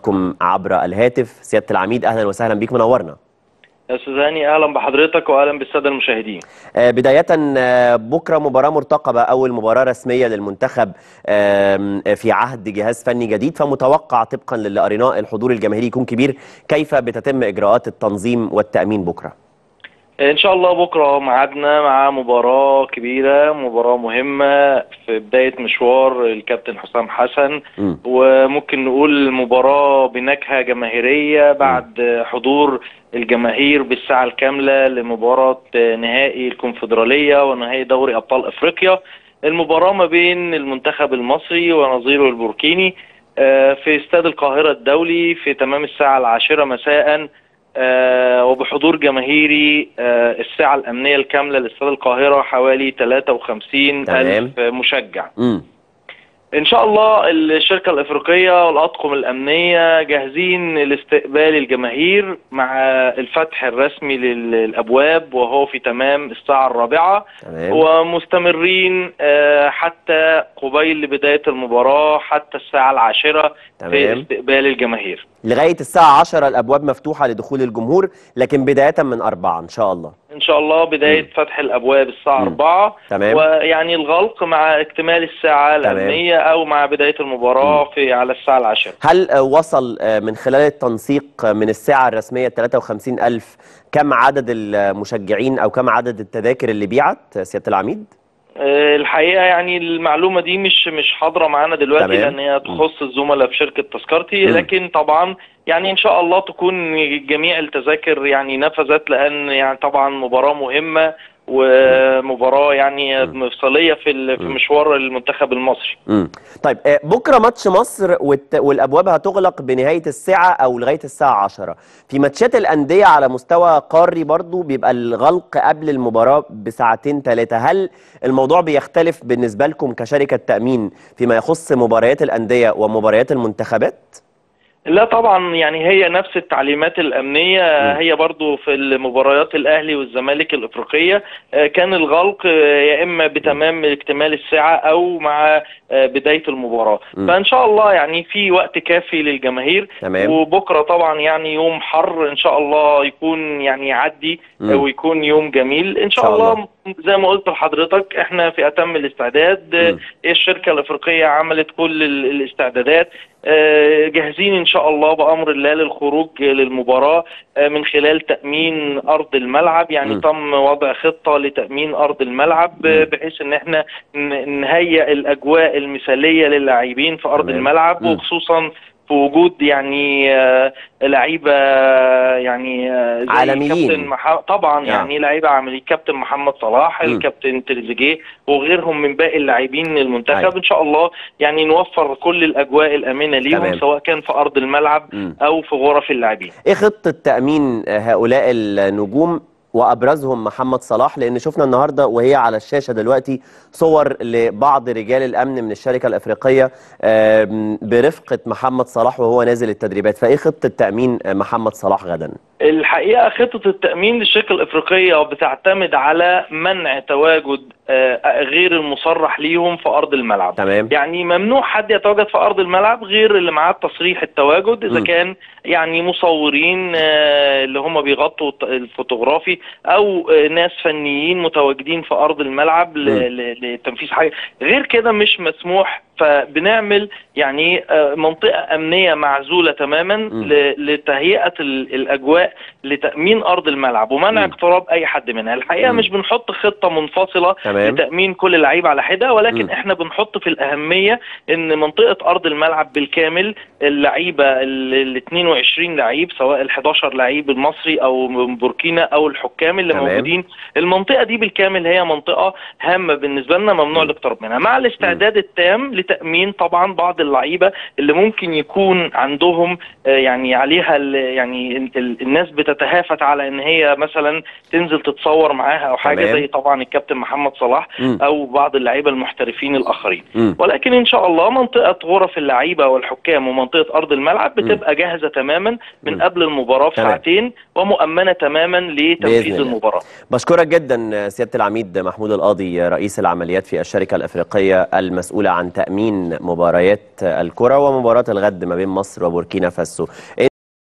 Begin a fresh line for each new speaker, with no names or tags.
حضراتكم عبر الهاتف. سيادة العميد أهلا وسهلا بيك، منورنا.
يا أستاذ هاني، أهلا بحضرتك وأهلا بالسادة المشاهدين.
بداية بكرة مباراة مرتقبة، أول مباراة رسمية للمنتخب في عهد جهاز فني جديد، فمتوقع طبقا للي قريناه الحضور الجماهيري يكون كبير. كيف بتتم إجراءات التنظيم والتأمين بكرة؟
إن شاء الله بكرة ميعادنا مع مباراة كبيرة، مباراة مهمة في بداية مشوار الكابتن حسام حسن. وممكن نقول مباراة بنكهة جماهيرية بعد حضور الجماهير بالساعة الكاملة لمباراة نهائي الكونفدرالية ونهائي دوري أبطال أفريقيا. المباراة ما بين المنتخب المصري ونظيره البوركيني في استاد القاهرة الدولي في تمام الساعة 10 مساء، وبحضور جماهيري. الساعة الأمنية الكاملة لاستاد القاهرة حوالي 53 ألف مشجع. إن شاء الله الشركة الإفريقية والأطقم الأمنية جاهزين لاستقبال الجماهير مع الفتح الرسمي للأبواب وهو في تمام الساعة 4، ومستمرين حتى قبيل بداية المباراة حتى الساعة 10 في استقبال الجماهير.
لغاية الساعة 10 الأبواب مفتوحة لدخول الجمهور، لكن بداية من 4 إن شاء الله.
إن شاء الله بداية فتح الأبواب الساعة 4، ويعني الغلق مع اكتمال الساعة الأمنية أو مع بداية المباراة على الساعة 10.
هل وصل من خلال التنسيق من الساعة الرسمية 53,000 كم عدد المشجعين أو كم عدد التذاكر اللي بيعت سيادة العميد؟
الحقيقة يعني المعلومة دي مش حاضرة معانا دلوقتي لأن هي تخص الزملاء في شركة تذكرتي، لكن طبعا يعني إن شاء الله تكون جميع التذاكر يعني نفذت، لأن يعني طبعا مباراة مهمة ومباراة يعني مفصلية في مشوار المنتخب المصري.
طيب بكرة ماتش مصر والأبواب هتغلق بنهاية الساعة أو لغاية الساعة 10. في ماتشات الأندية على مستوى قاري برضو بيبقى الغلق قبل المباراة بساعتين 3. هل الموضوع بيختلف بالنسبة لكم كشركة تأمين فيما يخص مباريات الأندية ومباريات المنتخبات؟
لا طبعا، يعني هي نفس التعليمات الأمنية. هي برضو في المباريات الأهلي والزمالك الإفريقية كان الغلق يا إما بتمام اكتمال الساعة أو مع بداية المباراة. فإن شاء الله يعني في وقت كافي للجماهير. وبكرة طبعا يعني يوم حر، إن شاء الله يكون يعني يعدي ويكون يوم جميل إن شاء الله. زي ما قلت لحضرتك احنا في أتم الاستعداد. الشركة الإفريقية عملت كل الاستعدادات، جاهزين إن شاء الله بأمر الله للخروج للمباراة من خلال تأمين أرض الملعب. يعني تم وضع خطة لتأمين أرض الملعب بحيث إن احنا نهيئ الأجواء المثالية للاعبين في أرض الملعب، وخصوصا في وجود يعني لعيبه يعني
عالميين
طبعا يعني لعيبه عاملين كابتن محمد صلاح، الكابتن تريزيجيه وغيرهم من باقي اللاعبين المنتخب. ان شاء الله يعني نوفر كل الاجواء الامنه ليهم سواء كان في ارض الملعب او في غرف اللاعبين.
ايه خطه تامين هؤلاء النجوم وابرزهم محمد صلاح؟ لان شفنا النهارده وهي على الشاشه دلوقتي صور لبعض رجال الامن من الشركه الافريقيه برفقه محمد صلاح وهو نازل التدريبات. فايه خطه تامين محمد صلاح غدا؟
الحقيقه خطه التامين للشركه الافريقيه بتعتمد على منع تواجد غير المصرح ليهم في ارض الملعب. يعني ممنوع حد يتواجد في ارض الملعب غير اللي معاه تصريح التواجد، اذا كان يعني مصورين اللي هم بيغطوا الفوتوغرافي او ناس فنيين متواجدين في ارض الملعب لتنفيذ حاجه غير كده مش مسموح. فبنعمل يعني منطقة أمنية معزولة تماما لتهيئة الأجواء لتأمين أرض الملعب ومنع اقتراب أي حد منها. الحقيقة مش بنحط خطة منفصلة لتأمين كل لعيب على حدة، ولكن احنا بنحط في الأهمية إن منطقة أرض الملعب بالكامل اللعيبة ال 22 لعيب سواء ال 11 لعيب المصري أو من بوركينا أو الحكام اللي موجودين، المنطقة دي بالكامل هي منطقة هامة بالنسبة لنا ممنوع الاقتراب منها، مع الاستعداد التام لتأمين طبعا بعض اللعيبة اللي ممكن يكون عندهم يعني عليها يعني الناس بتتهافت على ان هي مثلا تنزل تتصور معاها او حاجة زي طبعا الكابتن محمد صلاح او بعض اللعيبة المحترفين الاخرين. ولكن ان شاء الله منطقة غرف اللعيبة والحكام ومنطقة ارض الملعب بتبقى جاهزة تماما من قبل المباراة بساعتين ومؤمنة تماما لتنفيذ المباراة.
بشكرك جدا سيادة العميد محمود القاضي رئيس العمليات في الشركة الافريقية المسؤولة عن تأمين تأمين مباريات الكرة ومباراة الغد ما بين مصر وبوركينا فاسو.